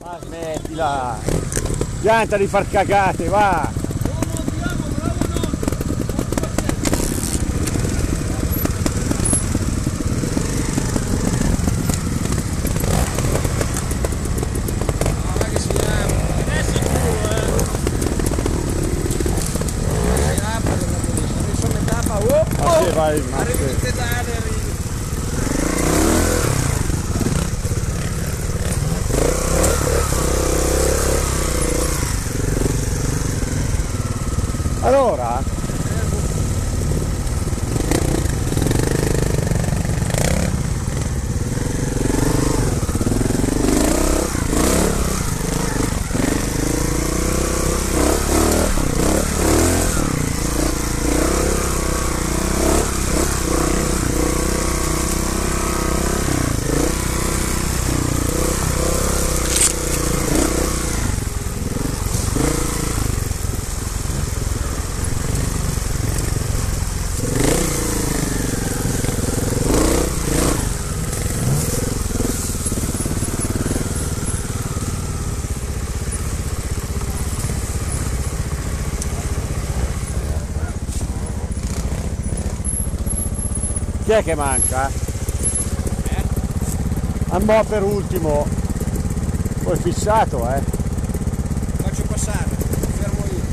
Ma smettila! Pianta di far cagate, va! Vai, arrivi in pedale, arrivi. Allora chi è che manca? Andò per ultimo, poi fissato, Faccio passare, fermo io.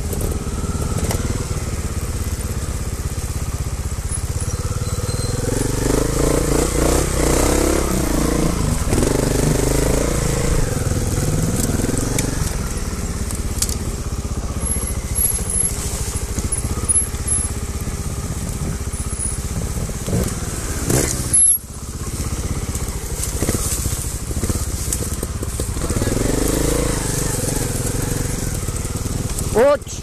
Ouch!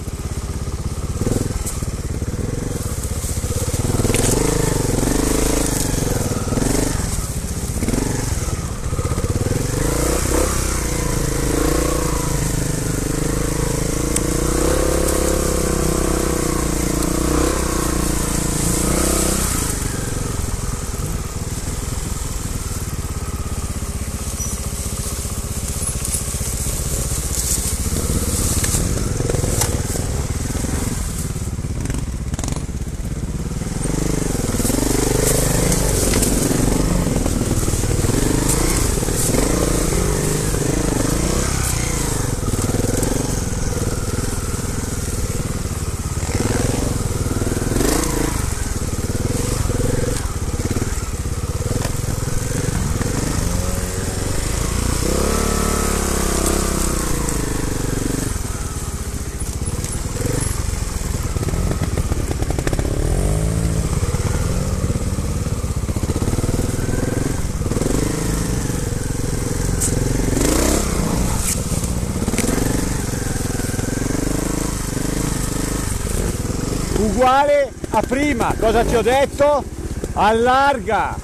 Uguale a prima, cosa ti ho detto? Allarga!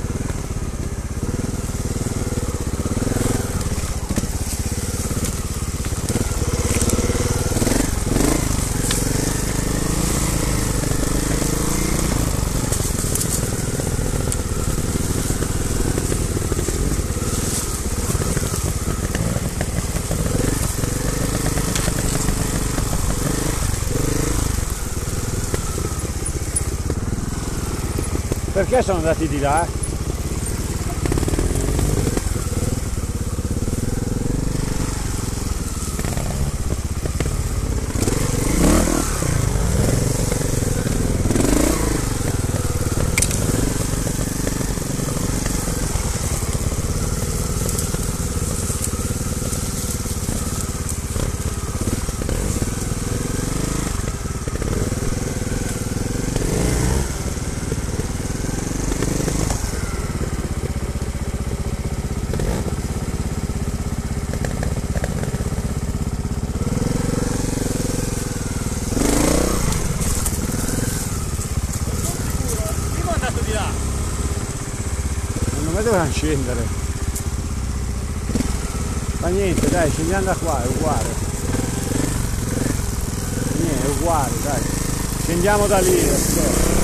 Perché sono andati di là? Secondo me dovevano scendere. Ma niente, dai, scendiamo da qua, è uguale. Niente, è uguale, dai. Scendiamo da lì.